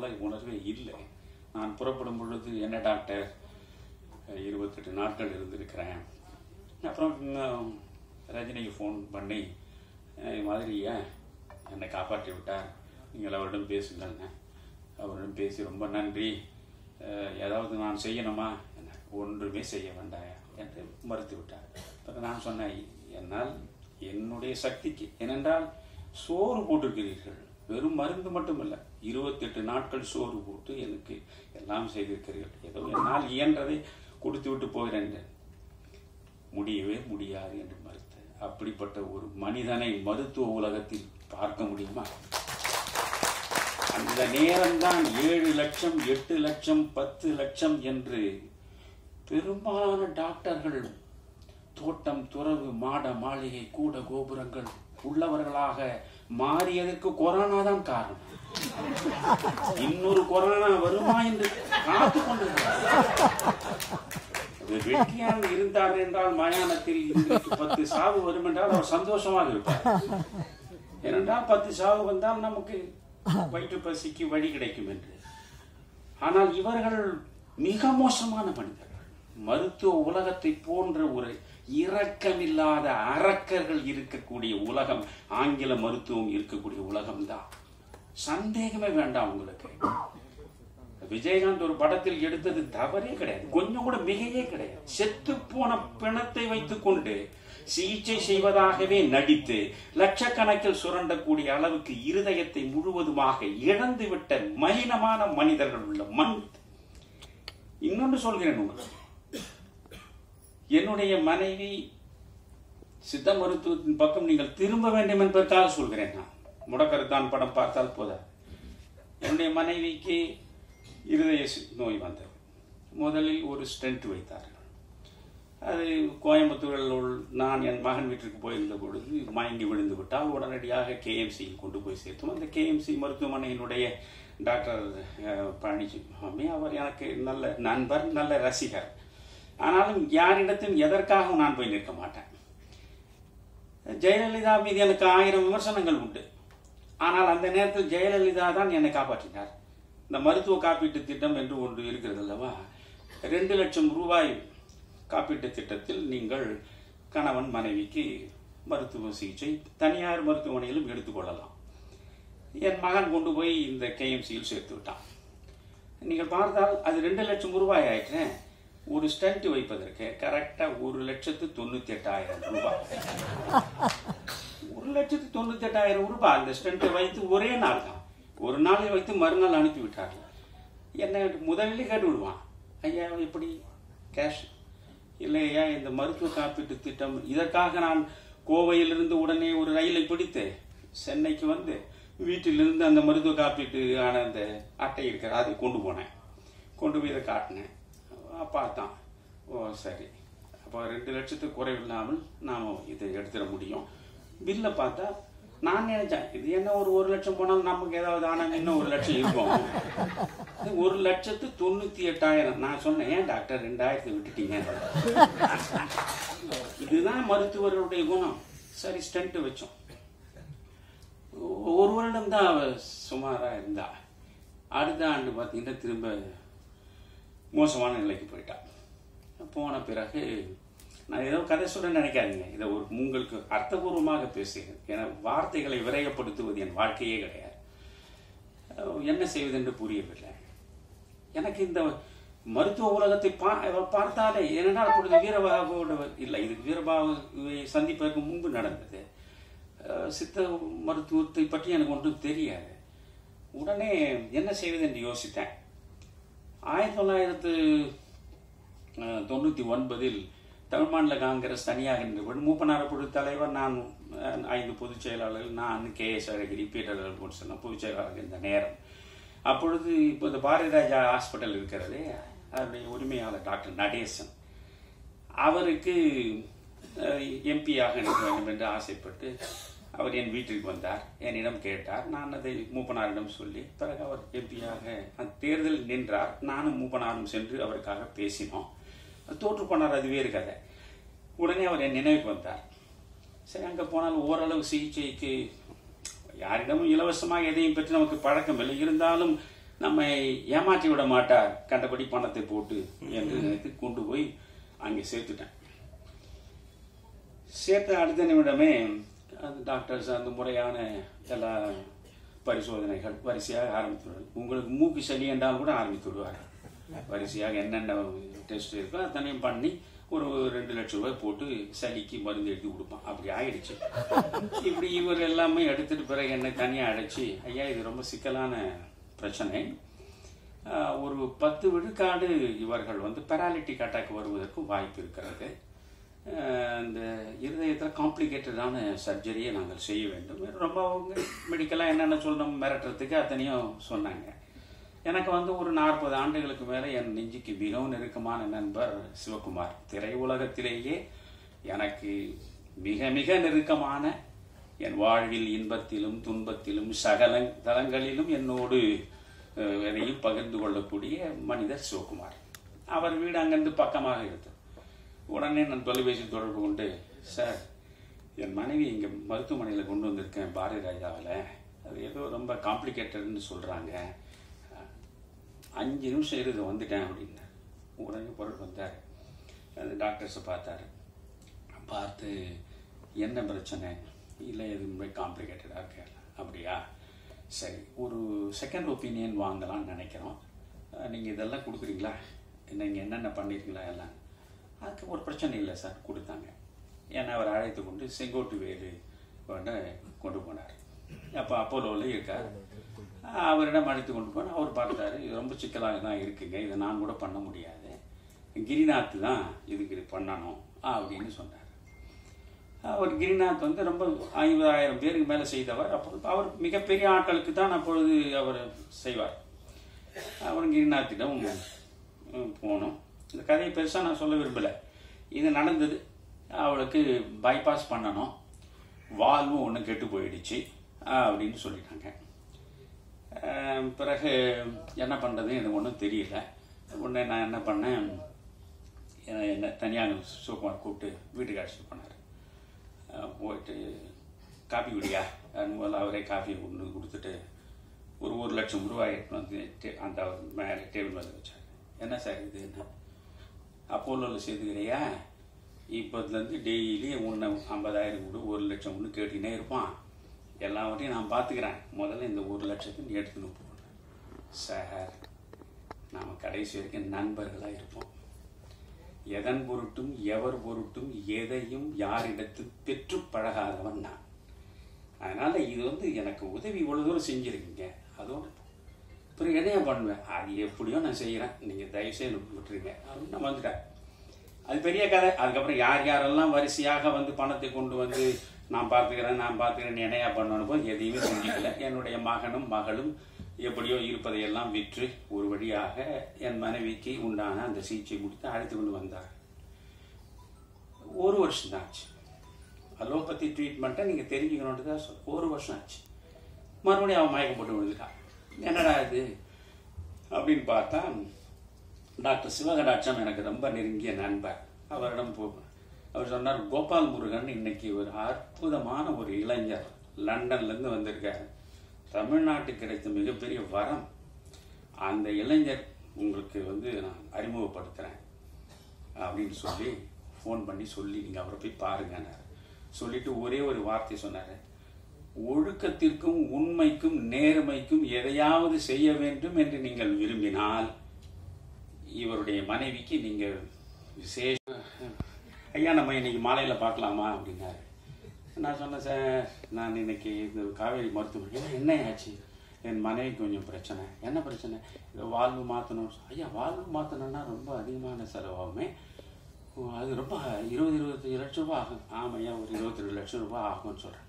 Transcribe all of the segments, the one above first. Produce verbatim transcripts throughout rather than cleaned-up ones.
போல உணர்வே இல்லை. நான் புறப்படும் பொழுது என்ன டாக்டர் இருபத்தெட்டு நாட்கள் இருந்திருக்கிறேன். அப்புறம் ரஜினிக்கு ஃபோன் பண்ணி இது மாதிரி என்னை காப்பாற்றி விட்டார், நீங்கள் அவரிடம் பேசுங்கள்னு. அவரிடம் பேசி ரொம்ப நன்றி, ஏதாவது நான் செய்யணுமா, என்ன ஒன்றுமே செய்ய வேண்டாம் என்று மறுத்து விட்டார். அப்புறம் நான் சொன்னேன், என்னால் என்னுடைய சக்திக்கு, ஏனென்றால் சோறு போட்டிருக்கிறீர்கள், வெறும் மருந்து மட்டுமல்ல, இருபத்தெட்டு நாட்கள் சோறு போட்டு எனக்கு எல்லாம் செய்திருக்கிறீர்கள், ஏதோ என்னால் இயன்றதை கொடுத்து விட்டு போகிறேன். முடியவே முடியாது என்று மறுத்த அப்படிப்பட்ட ஒரு மனிதனை மருத்துவ உலகத்தில் பார்க்க முடியுமா? அந்த நேரம்தான் ஏழு லட்சம் எட்டு லட்சம் பத்து லட்சம் என்று பெரும்பாலான டாக்டர்கள் தோட்டம் துறவு மாட மாளிகை கூட கோபுரங்கள் உள்ளவர்களாக மாறியதற்கு கொரோனா தான் காரணம். இன்னொரு கொரோனா வருமா என்று காத்து கொண்டிருக்கிறார். வெற்றியாக இருந்தார் என்றால் மயானத்தில் இன்றைக்கு பத்து சாவு வரும் என்றால் அவர் சந்தோஷமாக இருப்பார். ஏனென்றால் பத்து சாவு வந்தால் நமக்கு வயிற்று பசிக்கு வழி கிடைக்கும் என்று. ஆனால் இவர்கள் மிக மோசமான மனிதர்கள். மருத்துவ உலகத்தை போன்ற ஒரு இரக்கமில்லாத அரக்கர்கள் இருக்கக்கூடிய உலகம் ஆங்கில மருத்துவம் இருக்கக்கூடிய உலகம் தான். சந்தேகமே வேண்டாம் உங்களுக்கு. விஜயகாந்த் ஒரு படத்தில் எடுத்தது தவறே கிடையாது, கொஞ்சம் கூட மிகையே கிடையாது. செத்து போன பிணத்தை வைத்துக் கொண்டு சிகிச்சை செய்வதாகவே நடித்து லட்சக்கணக்கில் சுரண்டக்கூடிய அளவுக்கு இருதயத்தை முழுவதுமாக இழந்துவிட்ட மலினமான மனிதர்கள் உள்ள மண். இன்னொன்று சொல்கிறேன் உங்களுக்கு, என்னுடைய மனைவி சித்த மருத்துவத்தின் பக்கம் நீங்கள் திரும்ப வேண்டும் என்பதற்காக சொல்கிறேன். நான் முடக்கருத்தான் படம் பார்த்தால் போத, என்னுடைய மனைவிக்கு இருதய நோய் வந்தது. முதலில் ஒரு ஸ்டென்ட் வைத்தார்கள். அது கோயம்புத்தூரில் நான் என் மகன் வீட்டிற்கு போயிருந்த பொழுது மயங்கி விழுந்து விட்டால் உடனடியாக கேஎம்சியில் கொண்டு போய் சேர்த்தோம். அந்த கேஎம்சி மருத்துவமனையினுடைய டாக்டர் பழனிசாமி அவர் எனக்கு நல்ல நண்பர், நல்ல ரசிகர். ஆனாலும் யாரிடத்தையும் எதற்காக நான் போய் நிற்க மாட்டேன். ஜெயலலிதா மீது எனக்கு ஆயிரம் விமர்சனங்கள் உண்டு. ஆனால் அந்த நேரத்தில் ஜெயலலிதா தான் என்னை காப்பாற்றினார். இந்த மருத்துவ காப்பீட்டு திட்டம் என்று ஒன்று இருக்கிறது அல்லவா, ரெண்டு லட்சம் ரூபாய் காப்பீட்டு திட்டத்தில் நீங்கள் கணவன் மனைவிக்கு மருத்துவ சிகிச்சை தனியார் மருத்துவமனையிலும் எடுத்துக்கொள்ளலாம். என் மகன் கொண்டு போய் இந்த கேஎம்சியில் சேர்த்து விட்டான். நீங்கள் பார்த்தால் அது ரெண்டு லட்சம் ரூபாய் ஆயிற்று. ஒரு ஸ்டென்ட் வைப்பதற்கு கரெக்டா ஒரு லட்சத்து தொண்ணூத்தி எட்டாயிரம் ரூபாய் ஒரு லட்சத்து தொண்ணூத்தி எட்டாயிரம் ரூபாய் அந்த ஸ்டென்ட்டை வைத்து ஒரே நாள் தான், ஒரு நாளை வைத்து மறுநாள் அனுப்பி விட்டார்கள். என்ன முதலில் கேட்டு விடுவான், ஐயா எப்படி கேஷ் இல்லையா இந்த மருத்துவ காப்பீட்டு திட்டம். இதற்காக நான் கோவையிலிருந்து உடனே ஒரு ரயிலை பிடித்து சென்னைக்கு வந்து வீட்டிலிருந்து அந்த மருத்துவ காப்பீட்டு ஆன அந்த அட்டை இருக்கிற அதை கொண்டு போனேன். கொண்டு போய் இதை காட்டினேன். பார்த்தான், ஓ சரி, அப்போ ரெண்டு லட்சத்துக்கு குறைவில்லாமல் நாம் இதை எடுத்துட முடியும். பில்லை பார்த்தா நான் நினைச்சேன் இது என்ன ஒரு ஒரு லட்சம் போனாலும் நமக்கு ஏதாவது ஆனால் இன்னும் ஒரு லட்சம் இருக்கும். ஒரு லட்சத்து தொண்ணூத்தி எட்டாயிரம். நான் சொன்னேன், ஏன் டாக்டர் ரெண்டாயிரத்தை விட்டுட்டீங்க? இதுதான் மருத்துவர்களுடைய குணம். சரி ஸ்டென்ட் வச்சோம். ஒரு வருடம் தான் சுமாரா இருந்தா. அடுத்த ஆண்டு பார்த்தீங்கன்னா திரும்ப மோசமான நிலைக்கு போயிட்டா. போன பிறகு நான் ஏதோ கதை சொல்ல நினைக்காதீங்க, இதை ஒரு உங்களுக்கு அர்த்தபூர்வமாக பேசுகிறேன். ஏன்னா வார்த்தைகளை விரயப்படுத்துவது என் வாழ்க்கையே கிடையாது. என்ன செய்வது என்று புரியவில்லை எனக்கு. இந்த மருத்துவ உலகத்தை பார்த்தாலே, ஏனென்றால் அப்பொழுது வீரபாகுவோட இல்லை, இது வீரபாகுவை சந்திப்பதற்கு முன்பு நடந்தது. சித்த மருத்துவத்தை பற்றி எனக்கு ஒன்றும் தெரியாது. உடனே என்ன செய்வது என்று யோசித்தேன். ஆயிரத்தி தொள்ளாயிரத்து தொண்ணூத்தி ஒன்பதில் தமிழ் மாநில காங்கிரஸ் தனியாக நின்று மூப்பனார் பொது தலைவர், நான் ஐந்து பொதுச் செயலாளர்கள், நான் கே எஸ் அழகிரி பீட்டர் சொன்ன பொதுச் செயலாளர் இந்த நேரம். அப்பொழுது இப்போ இந்த பாரதிராஜா ஹாஸ்பிட்டல் இருக்கிறது, அதனுடைய உரிமையாளர் டாக்டர் நடேசன், அவருக்கு எம்பியாக நிற்க வேண்டும் என்று ஆசைப்பட்டு அவர் என் வீட்டிற்கு வந்தார். என்னிடம் கேட்டார். நான் அதை மூப்பனாரிடம் சொல்லி பிறகு அவர் எம்பியாக அந்த தேர்தலில் நின்றார். நானும் மூப்பனாரும் சென்று அவருக்காக பேசினோம். தோற்று போனார், அது வேறு கதை. உடனே அவர் என் நினைவுக்கு வந்தார். சரி, அங்கே போனால் ஓரளவு சிகிச்சைக்கு யாரிடமும் இலவசமாக எதையும் பற்றி நமக்கு பழக்கம் இல்லை. இருந்தாலும் நம்ம ஏமாற்றி விட மாட்டார், கண்டபடி பணத்தை போட்டு என்று நினைத்து கொண்டு போய் அங்கே சேர்த்துட்டேன். சேர்த்த அடுத்த நிமிடமே அந்த டாக்டர்ஸ் அந்த முறையான எல்லா பரிசோதனைகள் வரிசையாக ஆரம்பித்து, உங்களுக்கு மூக்கு சளி என்றால் கூட ஆரம்பித்து விடுவார். வரிசையாக என்னென்ன டெஸ்ட் இருக்கோ அத்தனையும் பண்ணி ஒரு ரெண்டு லட்சம் ரூபாய் போட்டு சளிக்கு மருந்து எடுத்து கொடுப்பான். அப்படி ஆயிடுச்சு. இப்படி இவர் எல்லாமே எடுத்துட்டு பிறகு என்னை தனியாக அடைச்சி, ஐயா இது ரொம்ப சிக்கலான பிரச்சனை, ஒரு பத்து விழுக்காடு இவர்கள் வந்து பெராலிட்டிக் அட்டாக் வருவதற்கு வாய்ப்பு இருக்கிறது, இந்த இருதயத்தில் காம்ப்ளிகேட்டடான சர்ஜரியை நாங்கள் செய்ய வேண்டும். ரொம்ப அவங்க மெடிக்கலாக என்னென்ன சொல்லணும் மிரட்டுறதுக்கு அத்தனையும் சொன்னாங்க. எனக்கு வந்து ஒரு நாற்பது ஆண்டுகளுக்கு மேலே என் நெஞ்சுக்கு மிகவும் நெருக்கமான நண்பர் சிவகுமார், திரையுலகத்திலேயே எனக்கு மிக மிக நெருக்கமான, என் வாழ்வில் இன்பத்திலும் துன்பத்திலும் சகல தலங்களிலும் என்னோடு எதையும் பகிர்ந்து கொள்ளக்கூடிய மனிதர் சிவகுமார். அவர் வீடு அங்கிருந்து பக்கமாக இருந்தது. உடனே நான் தொலைபேசி தொடர்பு கொண்டு, சார் என் மனைவி இங்கே மருத்துவமனையில் கொண்டு வந்திருக்கேன் பாரதி ராஜாவில், அது ஏதோ ரொம்ப காம்ப்ளிகேட்டட்னு சொல்கிறாங்க, அஞ்சு நிமிஷம் இருந்து வந்துட்டேன் அப்படின்னார். உடனே பொருள் வந்தார், அந்த டாக்டர்ஸை பார்த்தாரு. பார்த்து என்ன பிரச்சனை, இல்லை எதுவுமே காம்ப்ளிகேட்டடாக இருக்கேன். அப்படியா, சரி ஒரு செகண்ட் ஒப்பீனியன் வாங்கலாம்னு நினைக்கிறோம், நீங்கள் இதெல்லாம் கொடுக்குறீங்களா, நீங்கள் என்னென்ன பண்ணியிருக்கீங்களா எல்லாம். அதுக்கு ஒரு பிரச்சனை இல்லை சார் கொடுத்தாங்க. ஏன்னா அவர் அழைத்து கொண்டு செங்கோட்டு வேலு கொண்டு போனார். அப்போ அப்போலோவில் இருக்கார். அவரிடம் அழைத்து கொண்டு போனால் அவர் பார்த்தாரு, இது ரொம்ப சிக்கலாக தான் இருக்குங்க, இதை நான் கூட பண்ண முடியாது, கிரிநாத் தான் இதுக்கு இது பண்ணணும் அப்படின்னு சொன்னார். அவர் கிரிநாத் வந்து ரொம்ப ஐம்பதாயிரம் பேருக்கு மேலே செய்தவர். அப்போ அவர் மிகப்பெரிய ஆட்களுக்கு தான் அப்பொழுது அவர் செய்வார். அவர் கிரிநாத்திடம் போனோம். இந்த கதையை பெருசாக நான் சொல்ல விரும்பலை. இது நடந்தது. அவளுக்கு பைபாஸ் பண்ணணும், வால்வும் ஒன்று கெட்டு போயிடுச்சு அப்படின்னு சொல்லிட்டாங்க. பிறகு என்ன பண்ணுறது எனக்கு ஒன்றும் தெரியல. உடனே நான் என்ன பண்ணேன், என்ன தனியாக சிவகுமார் கூப்பிட்டு வீட்டுக்கு அழைச்சிட்டு போனார். போயிட்டு காஃபி குடியா முதல்ல அவரே காஃபி ஒன்று கொடுத்துட்டு ஒரு ஒரு லட்சம் ரூபாய் வந்து அந்த மேலே டேபிள் மேலே வச்சார். என்ன சார் இது, என்ன அப்போலோவில் சேர்த்துக்கிறியா, இப்போதுலேருந்து டெய்லி ஒன்று ஐம்பதாயிரம் கொடு ஒரு லட்சம் ஒன்று கேட்டுக்கினே இருப்பான், எல்லாவற்றையும் நான் பார்த்துக்கிறேன், முதல்ல இந்த ஒரு லட்சத்தை நீ எடுத்துன்னு போகணும். சார் நாம் கடைசி வரைக்கும் நண்பர்களாக இருப்போம், எதன் பொருட்டும் எவர் பொருட்டும் எதையும் யாரிடத்தில் பெற்று பழகாதவன் நான். அதனால் இது வந்து எனக்கு உதவி இவ்வளோ தூரம் செஞ்சுருக்கீங்க, அதோட பிறகு என்னையா பண்ணுவேன், அது எப்படியோ நான் செய்கிறேன், நீங்கள் தயவுசெய்து விட்டுருங்க அப்படின்னு நான் வந்துட்டேன். அது பெரிய கதை. அதுக்கப்புறம் யார் யாரெல்லாம் வரிசையாக வந்து பணத்தை கொண்டு வந்து நான் பார்த்துக்கிறேன் நான் பார்த்துக்கிறேன் என்னையா பண்ணணும் போது எதையுமே செஞ்சுக்கல. என்னுடைய மகனும் மகளும் எப்படியோ இருப்பதையெல்லாம் விற்று ஒரு வழியாக என் மனைவிக்கு உண்டான அந்த சிகிச்சை கொடுத்து அழைத்து கொண்டு வந்தார். ஒரு வருஷம் தான் ஆச்சு. அலோபதி ட்ரீட்மெண்ட்டை நீங்கள் தெரிஞ்சுக்கணுன்ட்டு தான் சொல். ஒரு வருஷம் ஆச்சு. மறுபடியும் அவன் மயக்கம் போட்டு விழுந்துட்டான். என்னடா இது அப்படின்னு பார்த்தா, டாக்டர் சிவகடாட்சம் எனக்கு ரொம்ப நெருங்கிய நண்பர். அவரிடம் போ அவர் சொன்னார், கோபால் முருகன் இன்னைக்கு ஒரு அற்புதமான ஒரு இளைஞர் லண்டன்லேருந்து வந்திருக்காரு, தமிழ்நாட்டுக்கு கிடைத்த மிகப்பெரிய வரம், அந்த இளைஞர் உங்களுக்கு வந்து நான் அறிமுகப்படுத்துகிறேன் அப்படின்னு சொல்லி ஃபோன் பண்ணி சொல்லி நீங்கள் அவரை போய் பாருங்கன்னார். சொல்லிட்டு ஒரே ஒரு வார்த்தை சொன்னார், ஒழுக்கத்திற்கும் உண்மைக்கும் நேர்மைக்கும் எதையாவது செய்ய வேண்டும் என்று நீங்கள் விரும்பினால் இவருடைய மனைவிக்கு நீங்கள் விசேஷ ஐயா நம்ம இன்னைக்கு மாலையில் பார்க்கலாமா அப்படின்னாரு. நான் சொன்னேன், சார் நான் இன்னைக்கு இந்த காவேரி மருத்துவமனை என்ன ஆச்சு, என் மனைவிக்கு கொஞ்சம் பிரச்சனை. என்ன பிரச்சனை, இதை வால்வு மாற்றணும். ஐயா வால்வு மாற்றணுன்னா ரொம்ப அதிகமான செலவாகுமே, அது ரொம்ப இருபது இருபத்தஞ்சி லட்சம் ரூபா ஆகும். ஆமாம் ஐயா ஒரு இருபத்தி ரெண்டு லட்சம் ரூபா ஆகும்னு சொல்கிறேன்.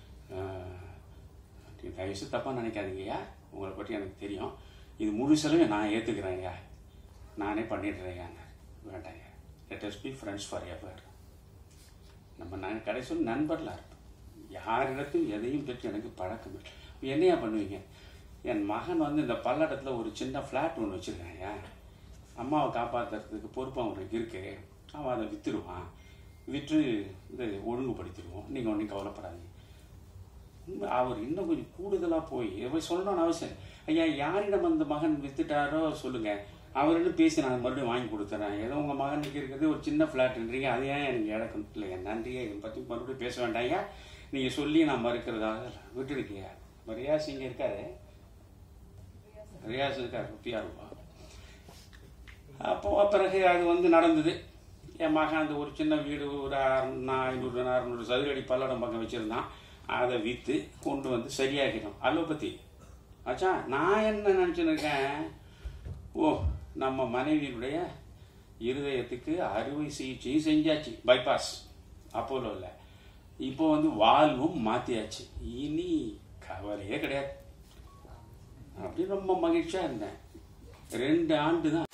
தயவுசு தப்பாக நினைக்காதீங்கய்யா, உங்களை பற்றி எனக்கு தெரியும், இது முழு செலவு நான் ஏற்றுக்கிறேன் ஐயா, நானே பண்ணிடுறேன். வேண்டாம் ஐயா, let us be friends forever. நம்ம நான் கடைசியில் நண்பர்களாக இருப்போம், யாரிடத்தையும் எதையும் பற்றி எனக்கு பழக்கம் இல்லை. என்னையா பண்ணுவீங்க, என் மகன் வந்து இந்த பல்லடத்தில் ஒரு சின்ன ஃப்ளாட் ஒன்று வச்சுருக்கேன் ஐயா, அம்மாவை காப்பாற்றுறதுக்கு பொறுப்பு அவனுக்கு இருக்கு, அவன் அதை விற்றுடுவான், விற்று இதை ஒழுங்குபடுத்திடுவோம், நீங்கள் ஒன்றும் கவலைப்படாதீங்க. அவர் இன்னும் கொஞ்சம் கூடுதலாக போய் போய் சொல்லணும்னு அவசியம். ஐயா யாரிடம் அந்த மகன் வித்துட்டாரோ சொல்லுங்கள், அவர்கிட்ட பேசி நான் மறுபடியும் வாங்கி கொடுத்துறேன். ஏதோ உங்கள் மகனுக்கு இருக்கிறது ஒரு சின்ன ஃப்ளாட்ன்றீங்க, அது ஏன் எனக்கு இழக்கணும் இல்லையா? நன்றியே, இதை பற்றி மறுபடியும் பேச வேண்டாங்க. நீங்கள் சொல்லி நான் மறுக்கிறதாக விட்டுருக்கீங்க. ரியாஸ் இங்கே இருக்காரு, ரியாஸ் இருக்கார், ருப்பியா ரூபா. அப்போ பிறகு அது வந்து நடந்தது. என் மகன் அந்த ஒரு சின்ன வீடு ஒரு ஐநூறு அறுநூறு சதுரடி பல்லடம் பக்கம் வச்சுருந்தான். அதை விற்று கொண்டு வந்து சரியாகிடும். அலோபதி ஆச்சா. நான் என்ன நினச்சின்னு இருக்கேன், ஓ நம்ம மனைவியுடைய இருதயத்துக்கு அறுவை சிகிச்சை செஞ்சாச்சு, பைபாஸ் அப்போலோ இல்லை, இப்போ வந்து வால்வும் மாற்றியாச்சு, இனி கவலையே கிடையாது. அப்படி ரொம்ப மகிழ்ச்சியாக இருந்தேன். ரெண்டு ஆண்டு தான்